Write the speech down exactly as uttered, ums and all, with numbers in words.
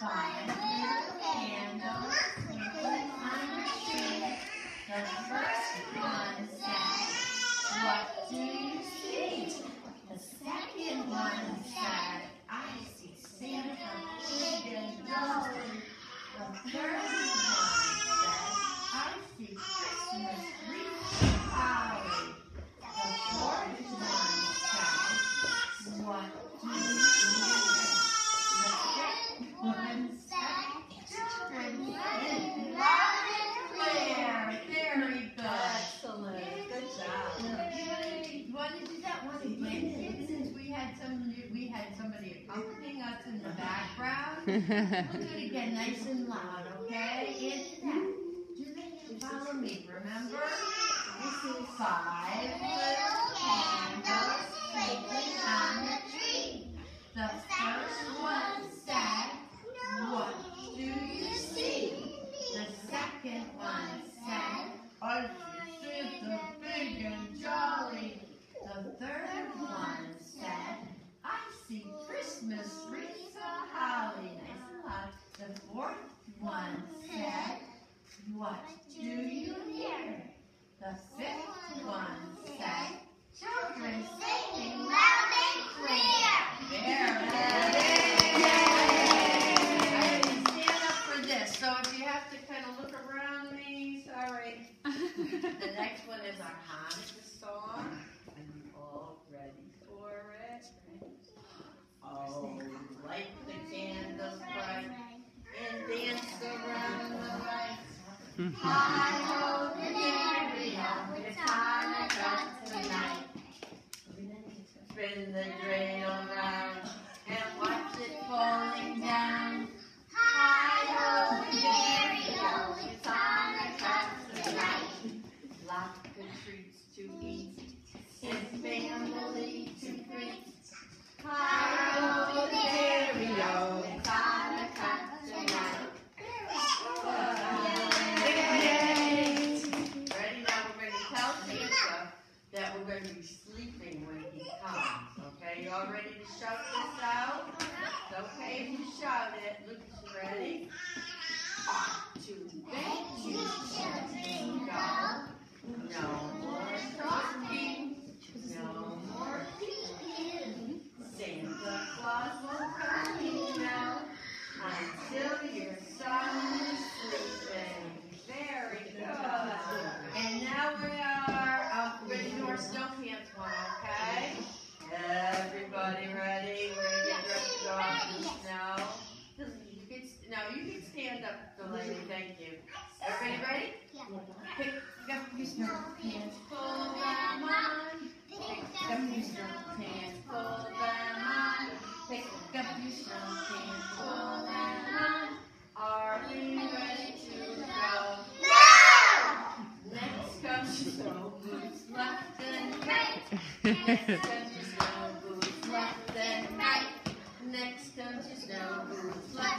five little candles twinkling on the tree. The first one said, "What do you see?" The second one said, "I see Santa big and jolly." The third one said, "I see Christmas wreaths of holly." The fourth one said, "What do you hear?" The fifth one said, "Children sing loud and clear." Very good. Excellent. Good job. You want to do that one again? Since we had some, we had somebody accompanying us in the background. We'll do it again, nice and loud, okay? Into that. Do they follow me? Remember, this is five little candles twinkling on the tree. The first one said, "What do you see?" The second one said, "I see Santa big and jolly." The third one said, "I see Christmas wreaths of holly." Nice and loud. The fourth one said, "What do you hear?" The fifth one said, "Children singing loud and clear." Very good. I didn't stand up for this, so if you have to kind of look around me, sorry. The next one is our Hanukkah song. Are you all ready for it? Oh, light the candles bright and dance around the light. Hi-ho, the dairy-o, it's Hanukkah tonight. Spin the dreidel round and watch it falling down. Hi-ho, the dairy-o, it's Hanukkah tonight. Lots of treats to eat and family to greet. Hi-ho, the dairy-o, it's Hanukkah tonight. Ready? Now we're going to tell Santa that we're going to be sleeping when he comes. Okay, you all ready to shout this out? It's okay if you shout it. Lucas, you ready? Off to bed you shall go. No more talking, no more peeking. Santa Claus won't come now until your son is sleeping. Very good. And now we are uh, ready to do our snow pants one, okay? Everybody ready? We're going to get dressed to go out in the snow. You can, no, you can stand up, Delaney. Thank you. Everybody ready? Pick up your snow pants, pull them on. Pick up your snow pants, pull them on. Pick up your snow pants, pull them on. Are we ready to go? No! Next comes your snow boots, left and right. Next comes your snow boots, left and right. Next comes your snow boots, left